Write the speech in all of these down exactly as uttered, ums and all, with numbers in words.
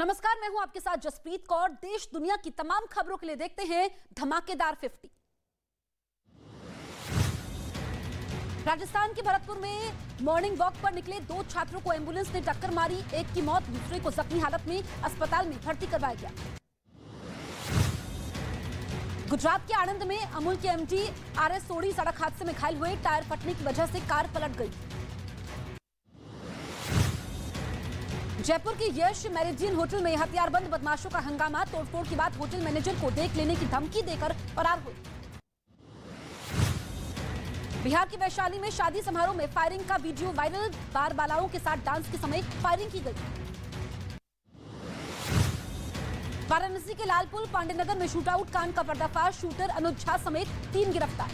नमस्कार, मैं हूं आपके साथ जसप्रीत कौर। देश दुनिया की तमाम खबरों के लिए देखते हैं धमाकेदार फिफ्टी। राजस्थान के भरतपुर में मॉर्निंग वॉक पर निकले दो छात्रों को एम्बुलेंस ने टक्कर मारी। एक की मौत, दूसरे को जख्मी हालत में अस्पताल में भर्ती करवाया गया। गुजरात के आणंद में अमूल के एमडी आर एस सोढ़ी सड़क हादसे में घायल हुए। टायर फटने की वजह से कार पलट गई। जयपुर के यश मेरिडियन होटल में हथियारबंद बदमाशों का हंगामा। तोड़फोड़ के बाद होटल मैनेजर को देख लेने की धमकी देकर फरार हुए। बिहार के वैशाली में शादी समारोह में फायरिंग का वीडियो वायरल। बार बालाओं के साथ डांस के समय फायरिंग की गई। वाराणसी के लालपुर पांडेनगर में शूटआउट कांड का पर्दाफाश। शूटर अनुज झा समेत तीन गिरफ्तार।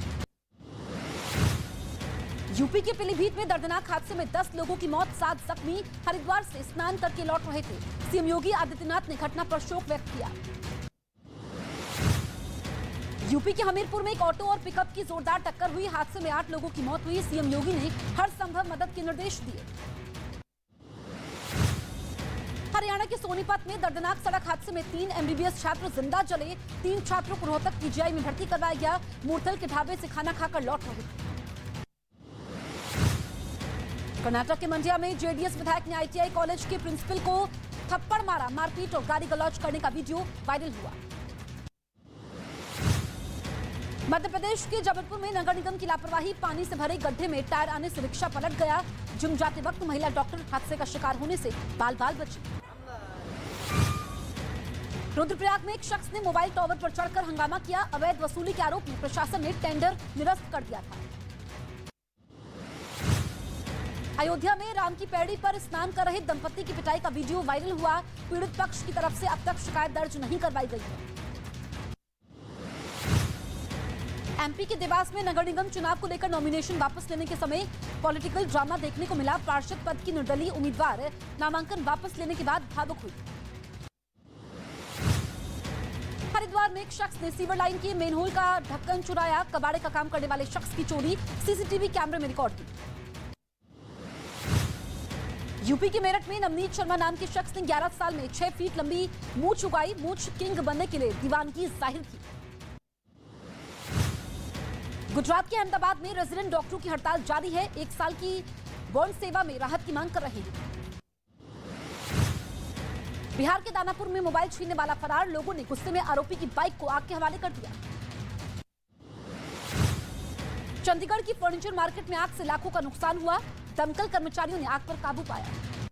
यूपी के पीलीभीत में दर्दनाक हादसे में दस लोगों की मौत, सात जख्मी। हरिद्वार से स्नान करके लौट रहे थे। सीएम योगी आदित्यनाथ ने घटना पर शोक व्यक्त किया। यूपी के हमीरपुर में एक ऑटो और पिकअप की जोरदार टक्कर हुई। हादसे में आठ लोगों की मौत हुई। सीएम योगी ने हर संभव मदद के निर्देश दिए। हरियाणा के सोनीपत में दर्दनाक सड़क हादसे में तीन एमबीबीएस छात्र जिंदा जले। तीन छात्रों को रोहतक पीजीआई में भर्ती करवाया गया। मूर्थल के ढाबे से खाना खाकर लौट रहे थे। कर्नाटक के मंड्या में जेडीएस विधायक ने आईटीआई कॉलेज के प्रिंसिपल को थप्पड़ मारा। मारपीट और गाली गलौज करने का वीडियो वायरल हुआ। मध्य प्रदेश के जबलपुर में नगर निगम की लापरवाही। पानी से भरे गड्ढे में टायर आने से रिक्शा पलट गया। जिम जाते वक्त महिला डॉक्टर हादसे का शिकार होने से बाल बाल बची। रुद्रप्रयाग में एक शख्स ने मोबाइल टावर पर चढ़कर हंगामा किया। अवैध वसूली के आरोप में प्रशासन ने टेंडर निरस्त कर दिया था। अयोध्या में राम की पैड़ी पर स्नान कर रहे दंपति की पिटाई का वीडियो वायरल हुआ। पीड़ित पक्ष की तरफ से अब तक शिकायत दर्ज नहीं करवाई गई है। एमपी के देवास में नगर निगम चुनाव को लेकर नॉमिनेशन वापस लेने के समय पॉलिटिकल ड्रामा देखने को मिला। पार्षद पद की निर्दलीय उम्मीदवार नामांकन वापस लेने के बाद भावुक हुई। हरिद्वार में एक शख्स ने सीवर लाइन की मेनहोल का ढक्कन चुराया। कबाड़े का काम करने वाले शख्स की चोरी सीसीटीवी कैमरे में रिकॉर्ड की। यूपी के मेरठ में नवनीत शर्मा नाम के शख्स ने ग्यारह साल में छह फीट लंबी मूंछ उगाई। मूंछ किंग बनने के लिए दीवानगी जाहिर की। गुजरात के अहमदाबाद में रेजिडेंट डॉक्टरों की हड़ताल जारी है। एक साल की बॉन्ड सेवा में राहत की मांग कर रहे हैं। बिहार के दानापुर में मोबाइल छीनने वाला फरार। लोगों ने गुस्से में आरोपी की बाइक को आग के हवाले कर दिया। चंडीगढ़ की फर्नीचर मार्केट में आग से लाखों का नुकसान हुआ। दमकल कर्मचारियों ने आग पर काबू पाया।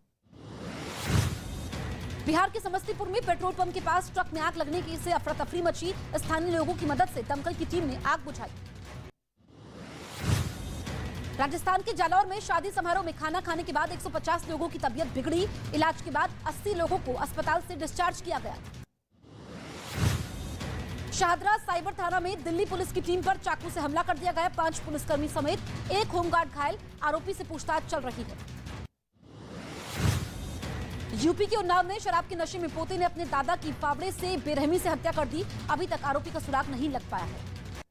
बिहार के समस्तीपुर में पेट्रोल पंप के पास ट्रक में आग लगने से अफरा तफरी मची। स्थानीय लोगों की मदद से दमकल की टीम ने आग बुझाई। राजस्थान के जालौर में शादी समारोह में खाना खाने के बाद एक सौ पचास लोगों की तबीयत बिगड़ी। इलाज के बाद अस्सी लोगों को अस्पताल से डिस्चार्ज किया गया। शाहदरा साइबर थाना में दिल्ली पुलिस की टीम पर चाकू से हमला कर दिया गया। पांच पुलिसकर्मी समेत एक होमगार्ड घायल। आरोपी से पूछताछ चल रही है। यूपी के उन्नाव में शराब के नशे में पोते ने अपने दादा की फावड़े से बेरहमी से हत्या कर दी। अभी तक आरोपी का सुराग नहीं लग पाया है।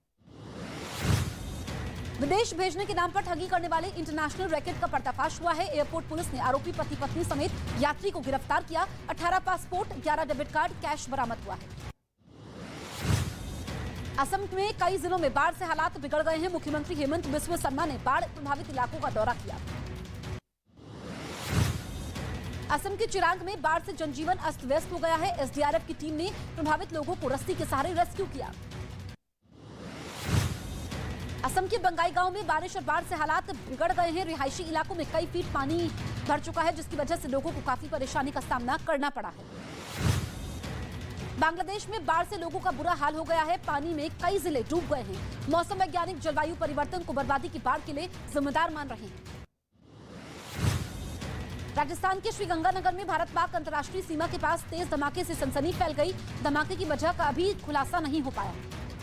विदेश भेजने के नाम पर ठगी करने वाले इंटरनेशनल रैकेट का पर्दाफाश हुआ है। एयरपोर्ट पुलिस ने आरोपी पति पत्नी समेत यात्री को गिरफ्तार किया। अठारह पासपोर्ट, ग्यारह डेबिट कार्ड, कैश बरामद हुआ है। असम में कई जिलों में बाढ़ से हालात बिगड़ गए हैं। मुख्यमंत्री हेमंत बिस्वा शर्मा ने बाढ़ प्रभावित इलाकों का दौरा किया। असम के चिरांग में बाढ़ से जनजीवन अस्त व्यस्त हो गया है। एसडीआरएफ की टीम ने प्रभावित लोगों को रस्सी के सहारे रेस्क्यू किया। असम के बंगाई गांव में बारिश और बाढ़ से हालात बिगड़ गए हैं। रिहायशी इलाकों में कई फीट पानी भर चुका है, जिसकी वजह से लोगों को काफी परेशानी का सामना करना पड़ा है। बांग्लादेश में बाढ़ से लोगों का बुरा हाल हो गया है। पानी में कई जिले डूब गए हैं। मौसम वैज्ञानिक जलवायु परिवर्तन को बर्बादी की बाढ़ के लिए जिम्मेदार मान रहे हैं। राजस्थान के श्रीगंगानगर में भारत पाक अंतर्राष्ट्रीय सीमा के पास तेज धमाके से सनसनी फैल गई। धमाके की वजह का अभी खुलासा नहीं हो पाया।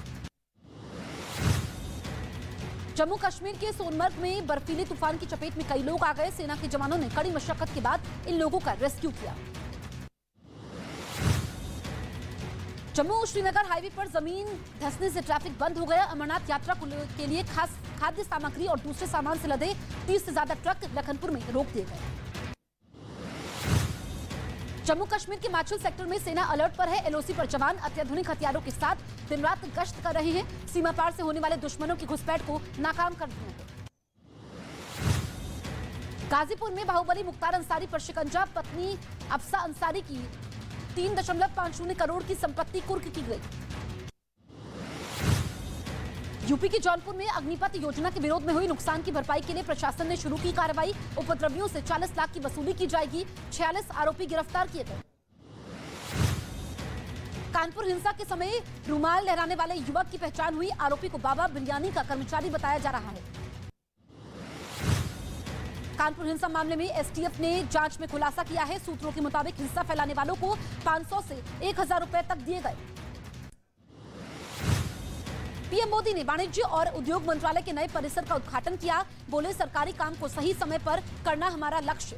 जम्मू कश्मीर के सोनमर्ग में बर्फीले तूफान की चपेट में कई लोग आ गए। सेना के जवानों ने कड़ी मशक्कत के बाद इन लोगों का रेस्क्यू किया। जम्मू श्रीनगर हाईवे पर जमीन धंसने से ट्रैफिक बंद हो गया। अमरनाथ यात्रा के लिए खास खाद्य सामग्री और दूसरे सामान से लदे तीस से ज्यादा ट्रक लखनपुर में रोक दिए गए। जम्मू कश्मीर के माछिल सेक्टर में सेना अलर्ट पर है। एलओसी पर जवान अत्याधुनिक हथियारों के साथ दिन रात गश्त कर रहे हैं। सीमा पार से होने वाले दुश्मनों की घुसपैठ को नाकाम कर दिया है। गाजीपुर में बाहुबली मुख्तार अंसारी पर शिकंजा। पत्नी अफसा अंसारी की तीन दशमलव पांच शून्य करोड़ की संपत्ति कुर्क की गई। यूपी के जौनपुर में अग्निपथ योजना के विरोध में हुई नुकसान की भरपाई के लिए प्रशासन ने शुरू की कार्रवाई। उपद्रवियों से चालीस लाख की वसूली की जाएगी। छियालीस आरोपी गिरफ्तार किए गए। कानपुर हिंसा के समय रुमाल लहराने वाले युवक की पहचान हुई। आरोपी को बाबा बिरयानी का कर्मचारी बताया जा रहा है। कानपुर हिंसा मामले में एसटीएफ ने जांच में खुलासा किया है। सूत्रों के मुताबिक हिंसा फैलाने वालों को पाँच सौ से एक हज़ार रुपए तक दिए गए। पीएम मोदी ने वाणिज्य और उद्योग मंत्रालय के नए परिसर का उद्घाटन किया। बोले, सरकारी काम को सही समय पर करना हमारा लक्ष्य।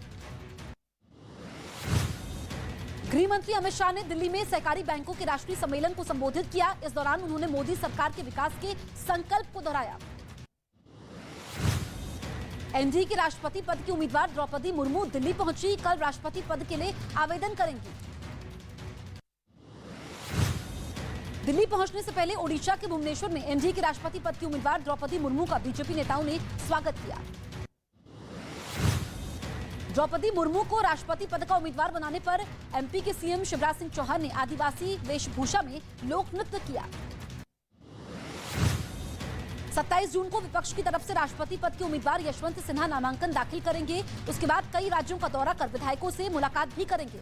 गृह मंत्री अमित शाह ने दिल्ली में सहकारी बैंकों के राष्ट्रीय सम्मेलन को संबोधित किया। इस दौरान उन्होंने मोदी सरकार के विकास के संकल्प को दोहराया। एनडीए के राष्ट्रपति पद की उम्मीदवार द्रौपदी मुर्मू दिल्ली पहुंची। कल राष्ट्रपति पद के लिए आवेदन करेंगी। दिल्ली पहुंचने से पहले ओडिशा के भुवनेश्वर में एनडीए के राष्ट्रपति पद की उम्मीदवार द्रौपदी मुर्मू का बीजेपी नेताओं ने स्वागत किया। द्रौपदी मुर्मू को राष्ट्रपति पद का उम्मीदवार बनाने पर एमपी के सीएम शिवराज सिंह चौहान ने आदिवासी वेशभूषा में लोक नृत्य किया। सत्ताईस जून को विपक्ष की तरफ से राष्ट्रपति पद के उम्मीदवार यशवंत सिन्हा नामांकन दाखिल करेंगे। उसके बाद कई राज्यों का दौरा कर विधायकों से मुलाकात भी करेंगे।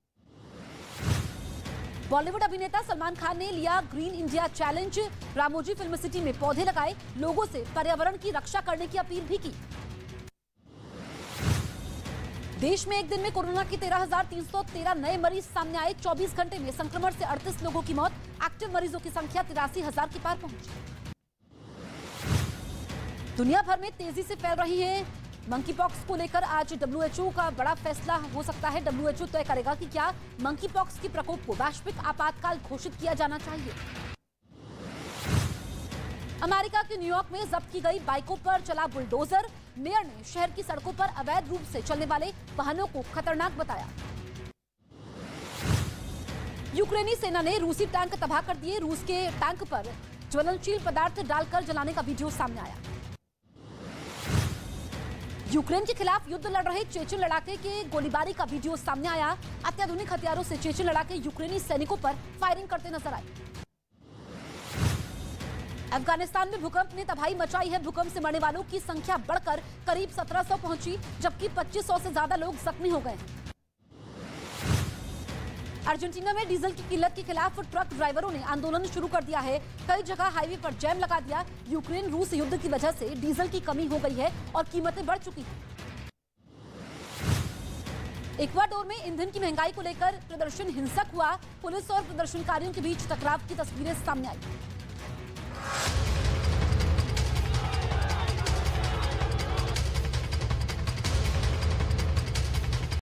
बॉलीवुड अभिनेता सलमान खान ने लिया green India challenge. Ramoji film city में पौधे लगाए। लोगों से पर्यावरण की रक्षा करने की अपील भी की। देश में एक दिन में कोरोना के तेरह हजार तीन सौ तेरह नए मरीज सामने आए। चौबीस घंटे में संक्रमण से अड़तीस लोगों की मौत। एक्टिव मरीजों की संख्या तिरासी हजार के पार पहुंची। दुनिया भर में तेजी से फैल रही है मंकी पॉक्स को लेकर आज डब्ल्यूएचओ का बड़ा फैसला हो सकता है। डब्ल्यूएचओ तय करेगा कि क्या मंकी पॉक्स के प्रकोप को वैश्विक आपातकाल घोषित किया जाना चाहिए। अमेरिका के न्यूयॉर्क में जब्त की गई बाइकों पर चला बुलडोजर। मेयर ने शहर की सड़कों पर अवैध रूप से चलने वाले वाहनों को खतरनाक बताया। यूक्रेनी सेना ने रूसी टैंक तबाह कर दिए। रूस के टैंक पर ज्वलनशील पदार्थ डालकर जलाने का वीडियो सामने आया। यूक्रेन के खिलाफ युद्ध लड़ रहे चेचन लड़ाके के गोलीबारी का वीडियो सामने आया। अत्याधुनिक हथियारों से चेचन लड़ाके यूक्रेनी सैनिकों पर फायरिंग करते नजर आए। अफगानिस्तान में भूकंप ने तबाही मचाई है। भूकंप से मरने वालों की संख्या बढ़कर करीब सत्रह सौ पहुंची, जबकि पच्चीस सौ से ज्यादा लोग जख्मी हो गए। अर्जेंटीना में डीजल की किल्लत के खिलाफ ट्रक ड्राइवरों ने आंदोलन शुरू कर दिया है। कई जगह हाईवे पर जैम लगा दिया। यूक्रेन रूस युद्ध की वजह से डीजल की कमी हो गई है और कीमतें बढ़ चुकी हैं। इक्वाडोर में ईंधन की महंगाई को लेकर प्रदर्शन हिंसक हुआ। पुलिस और प्रदर्शनकारियों के बीच टकराव की तस्वीरें सामने आई।